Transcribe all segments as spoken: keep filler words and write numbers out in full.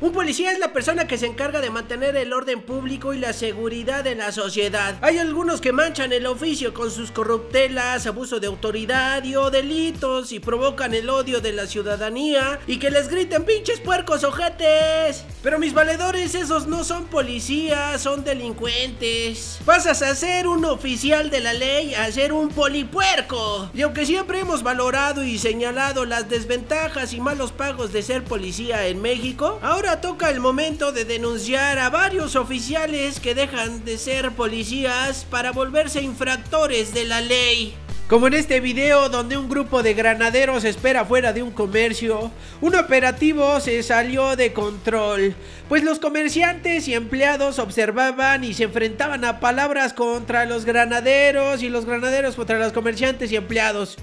Un policía es la persona que se encarga de mantener el orden público y la seguridad en la sociedad. Hay algunos que manchan el oficio con sus corruptelas, abuso de autoridad y o delitos y provocan el odio de la ciudadanía y que les griten pinches puercos ojetes. Pero mis valedores, esos no son policías, son delincuentes. Pasas a ser un oficial de la ley a ser un polipuerco. Y aunque siempre hemos valorado y señalado las desventajas y malos pagos de ser policía en México, ahora toca el momento de denunciar a varios oficiales que dejan de ser policías para volverse infractores de la ley. Como en este video donde un grupo de granaderos espera fuera de un comercio, un operativo se salió de control, pues los comerciantes y empleados observaban y se enfrentaban a palabras contra los granaderos y los granaderos contra los comerciantes y empleados.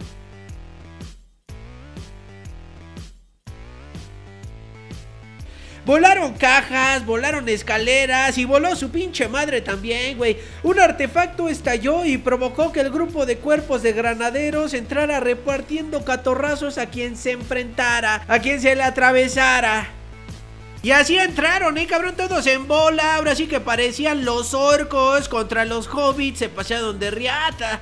Volaron cajas, volaron escaleras y voló su pinche madre también, güey. Un artefacto estalló y provocó que el grupo de cuerpos de granaderos entrara repartiendo catorrazos a quien se enfrentara, a quien se le atravesara. Y así entraron, eh, cabrón, todos en bola. Ahora sí que parecían los orcos contra los hobbits, se pasearon de riata.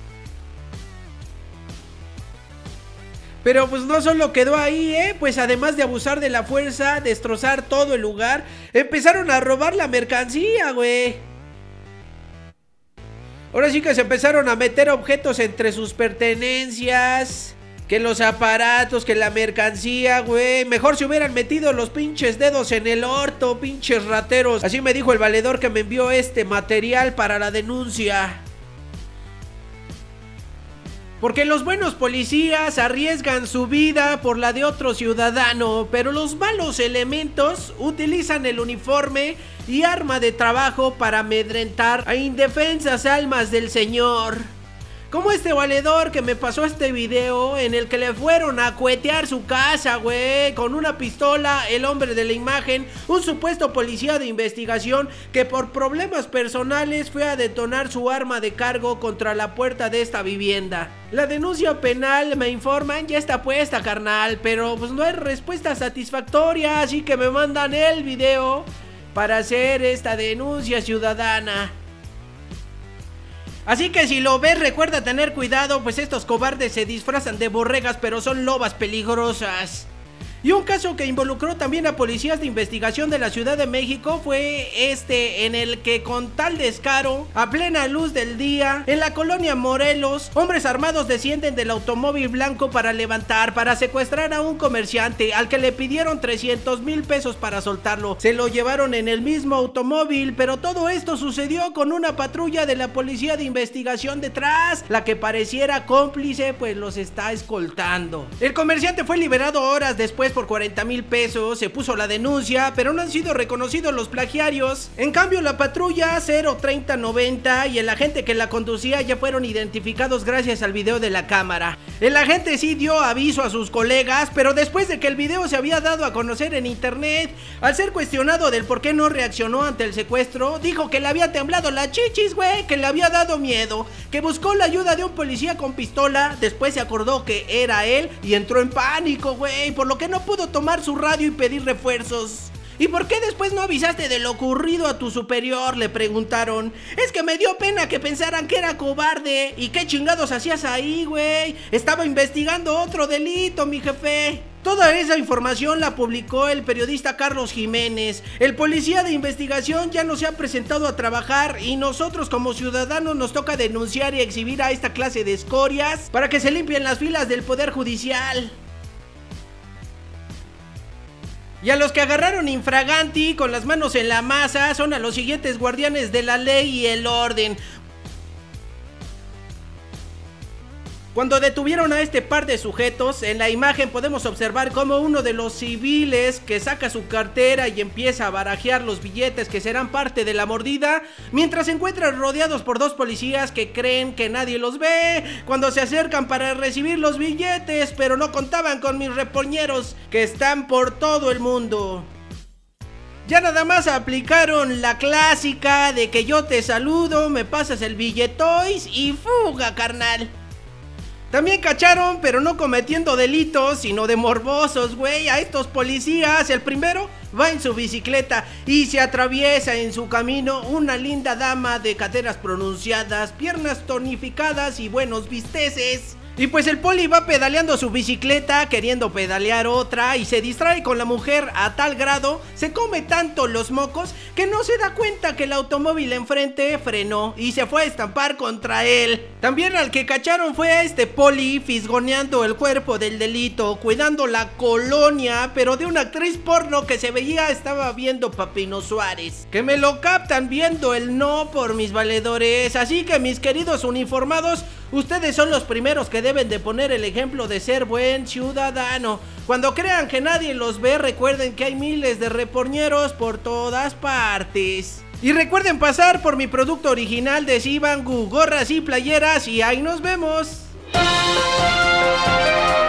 Pero pues no solo quedó ahí, eh, pues además de abusar de la fuerza, destrozar todo el lugar, empezaron a robar la mercancía, güey. Ahora sí que se empezaron a meter objetos entre sus pertenencias, que los aparatos, que la mercancía, güey. Mejor se hubieran metido los pinches dedos en el orto, pinches rateros. Así me dijo el valedor que me envió este material para la denuncia. Porque los buenos policías arriesgan su vida por la de otro ciudadano, pero los malos elementos utilizan el uniforme y arma de trabajo para amedrentar a indefensas almas del Señor. Como este valedor que me pasó este video en el que le fueron a cuetear su casa, güey, con una pistola, el hombre de la imagen, un supuesto policía de investigación que por problemas personales fue a detonar su arma de cargo contra la puerta de esta vivienda. La denuncia penal, me informan, ya está puesta, carnal, pero pues no hay respuesta satisfactoria, así que me mandan el video para hacer esta denuncia ciudadana. Así que si lo ves, recuerda tener cuidado, pues estos cobardes se disfrazan de borregas, pero son lobas peligrosas. Y un caso que involucró también a policías de investigación de la Ciudad de México fue este, en el que con tal descaro, a plena luz del día, en la colonia Morelos, hombres armados descienden del automóvil blanco para levantar, para secuestrar a un comerciante, al que le pidieron trescientos mil pesos para soltarlo. Se lo llevaron en el mismo automóvil, pero todo esto sucedió con una patrulla de la policía de investigación detrás, la que pareciera cómplice, pues los está escoltando. El comerciante fue liberado horas después por cuarenta mil pesos, se puso la denuncia, pero no han sido reconocidos los plagiarios. En cambio, la patrulla cero treinta noventa y el agente que la conducía ya fueron identificados gracias al video de la cámara. El agente sí dio aviso a sus colegas, pero después de que el video se había dado a conocer en internet, al ser cuestionado del por qué no reaccionó ante el secuestro, dijo que le había temblado la chichis, güey, que le había dado miedo, que buscó la ayuda de un policía con pistola, después se acordó que era él y entró en pánico, güey, por lo que no pudo tomar su radio y pedir refuerzos. ¿Y por qué después no avisaste de lo ocurrido a tu superior?, le preguntaron. Es que me dio pena que pensaran que era cobarde. ¿Y qué chingados hacías ahí, güey? Estaba investigando otro delito, mi jefe. Toda esa información la publicó el periodista Carlos Jiménez. El policía de investigación ya no se ha presentado a trabajar y nosotros como ciudadanos nos toca denunciar y exhibir a esta clase de escorias para que se limpien las filas del Poder Judicial. Y a los que agarraron infraganti con las manos en la masa son a los siguientes guardianes de la ley y el orden. Cuando detuvieron a este par de sujetos, en la imagen podemos observar cómo uno de los civiles que saca su cartera y empieza a barajear los billetes que serán parte de la mordida, mientras se encuentran rodeados por dos policías que creen que nadie los ve cuando se acercan para recibir los billetes, pero no contaban con mis repoñeros que están por todo el mundo. Ya nada más aplicaron la clásica de que yo te saludo, me pasas el billetois y fuga, carnal. También cacharon, pero no cometiendo delitos, sino de morbosos, güey, a estos policías. El primero va en su bicicleta y se atraviesa en su camino una linda dama de caderas pronunciadas, piernas tonificadas y buenos bisteces. Y pues el poli va pedaleando su bicicleta, queriendo pedalear otra, y se distrae con la mujer a tal grado, se come tanto los mocos, que no se da cuenta que el automóvil enfrente frenó y se fue a estampar contra él. También al que cacharon fue a este poli fisgoneando el cuerpo del delito, cuidando la colonia, pero de una actriz porno que se veía estaba viendo Papino Suárez. Que me lo captan viendo el no por mis valedores. Así que, mis queridos uniformados, ustedes son los primeros que deben de poner el ejemplo de ser buen ciudadano. Cuando crean que nadie los ve, recuerden que hay miles de reporñeros por todas partes. Y recuerden pasar por mi producto original de Sibangu, gorras y playeras, y ahí nos vemos.